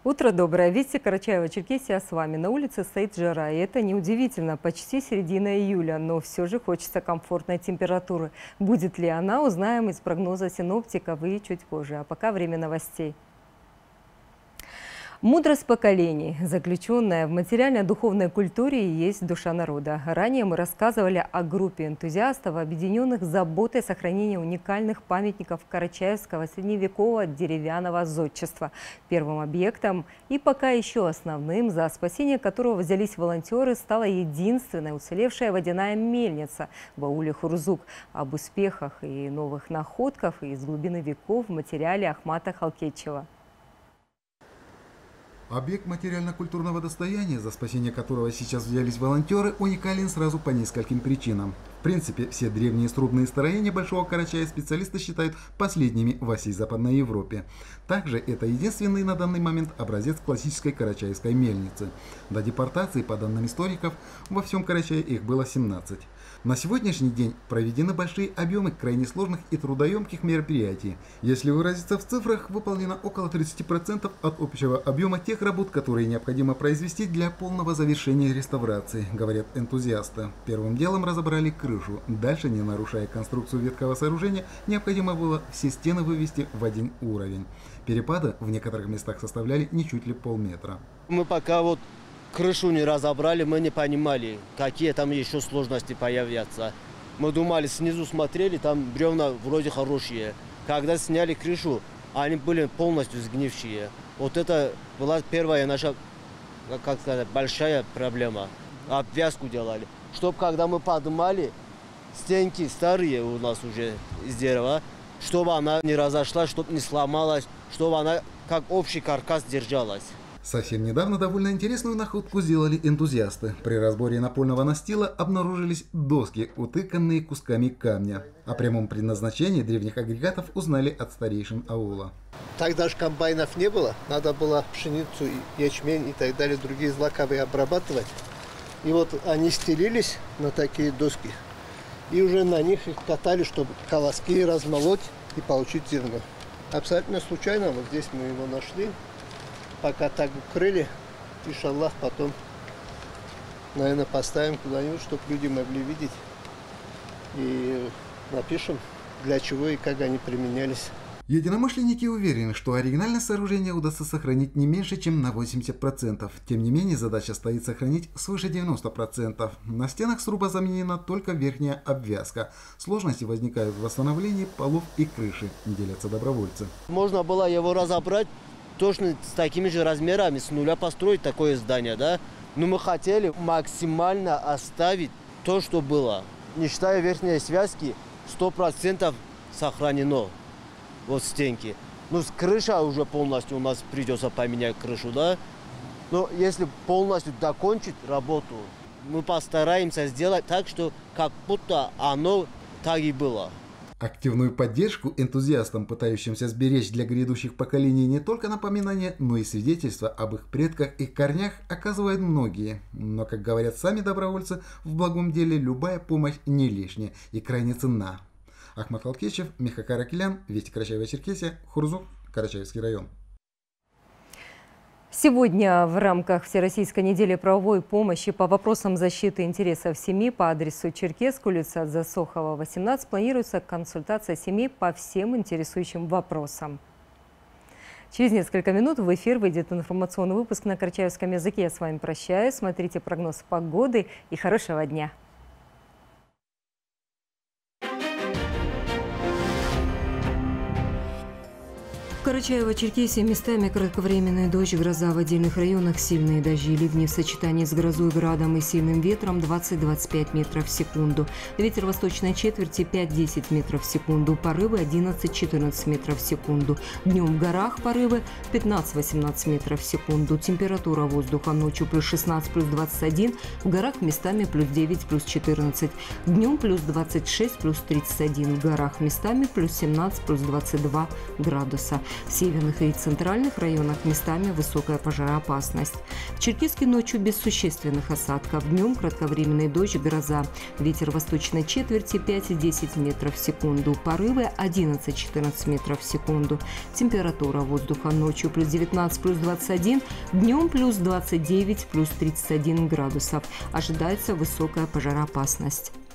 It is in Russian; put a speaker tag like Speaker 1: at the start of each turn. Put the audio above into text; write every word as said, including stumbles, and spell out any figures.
Speaker 1: Утро доброе. Вести Карачаево-Черкесия с вами. На улице стоит жара, и это неудивительно. Почти середина июля, но все же хочется комфортной температуры. Будет ли она, узнаем из прогноза синоптиков и чуть позже. А пока время новостей. Мудрость поколений, заключенная в материально-духовной культуре, есть душа народа. Ранее мы рассказывали о группе энтузиастов, объединенных заботой о сохранении уникальных памятников карачаевского средневекового деревянного зодчества. Первым объектом и пока еще основным, за спасение которого взялись волонтеры, стала единственная уцелевшая водяная мельница в ауле Хурзук. Об успехах и новых находках из глубины веков в материале Ахмата Халкетчева.
Speaker 2: Объект материально-культурного достояния, за спасение которого сейчас взялись волонтеры, уникален сразу по нескольким причинам. В принципе, все древние срубные строения Большого Карачая специалисты считают последними во всей Западной Европе. Также это единственный на данный момент образец классической карачаевской мельницы. До депортации, по данным историков, во всем Карачае их было семнадцать. На сегодняшний день проведены большие объемы крайне сложных и трудоемких мероприятий. Если выразиться в цифрах, выполнено около тридцати процентов от общего объема тех работ, которые необходимо произвести для полного завершения реставрации, говорят энтузиасты. Первым делом разобрали крышу. Дальше, не нарушая конструкцию ветхого сооружения, необходимо было все стены вывести в один уровень. Перепады в некоторых местах составляли ничуть ли полметра.
Speaker 3: Мы пока вот крышу не разобрали, мы не понимали, какие там еще сложности появятся. Мы думали, снизу смотрели, там бревна вроде хорошие. Когда сняли крышу, они были полностью сгнившие. Вот это была первая наша, как сказать, большая проблема. Обвязку делали. Чтобы когда мы поднимали, стенки старые у нас уже из дерева, чтобы она не разошлась, чтобы не сломалась, чтобы она как общий каркас держалась.
Speaker 2: Совсем недавно довольно интересную находку сделали энтузиасты. При разборе напольного настила обнаружились доски, утыканные кусками камня. О прямом предназначении древних агрегатов узнали от старейшин аула.
Speaker 4: Тогда же комбайнов не было, надо было пшеницу, ячмень и так далее, другие злаковые обрабатывать. И вот они стелились на такие доски, и уже на них их катали, чтобы колоски размолоть и получить зерно. Абсолютно случайно вот здесь мы его нашли. Пока так укрыли, иншаллах, потом, наверное, поставим куда-нибудь, чтобы люди могли видеть. И напишем, для чего и как они применялись.
Speaker 2: Единомышленники уверены, что оригинальное сооружение удастся сохранить не меньше, чем на восемьдесят процентов. Тем не менее, задача стоит сохранить свыше девяноста процентов. На стенах сруба заменена только верхняя обвязка. Сложности возникают в восстановлении полов и крыши, делятся добровольцы.
Speaker 3: Можно было его разобрать точно с такими же размерами, с нуля построить такое здание, да? Но мы хотели максимально оставить то, что было. Не считая верхней связки, сто процентов сохранено. Вот стенки. Ну, с крыша уже полностью у нас придется поменять крышу, да? Но если полностью докончить работу, мы постараемся сделать так, что как будто оно так и было.
Speaker 2: Активную поддержку энтузиастам, пытающимся сберечь для грядущих поколений не только напоминания, но и свидетельства об их предках и корнях, оказывают многие. Но, как говорят сами добровольцы, в благом деле любая помощь не лишняя и крайне ценна. Ахмат Халкетчев, Миха Каракелян, Вести Карачаево-Черкесия, Хурзук, Карачаевский район.
Speaker 1: Сегодня в рамках Всероссийской недели правовой помощи по вопросам защиты интересов семьи по адресу Черкесск, улица Засохова, восемнадцать, планируется консультация семей по всем интересующим вопросам. Через несколько минут в эфир выйдет информационный выпуск на карачаевском языке. Я с вами прощаюсь. Смотрите прогноз погоды и хорошего дня. В Карачаево-Черкесии местами кратковременный дождь, гроза в отдельных районах, сильные дожди, ливни в сочетании с грозой, градом и сильным ветром двадцать-двадцать пять метров в секунду. Ветер восточной четверти пять-десять метров в секунду, порывы одиннадцать-четырнадцать метров в секунду. Днем в горах порывы пятнадцать-восемнадцать метров в секунду. Температура воздуха ночью плюс шестнадцать, плюс двадцать один, в горах местами плюс девять, плюс четырнадцать. Днем плюс двадцать шесть, плюс тридцать один, в горах местами плюс семнадцать, плюс двадцать два градуса. В северных и центральных районах местами высокая пожароопасность. В Черкесске ночью без существенных осадков. Днем кратковременный дождь, гроза. Ветер восточной четверти пять-десять метров в секунду. Порывы одиннадцать-четырнадцать метров в секунду. Температура воздуха ночью плюс девятнадцать, плюс двадцать один. Днем плюс двадцать девять, плюс тридцать один градусов. Ожидается высокая пожароопасность.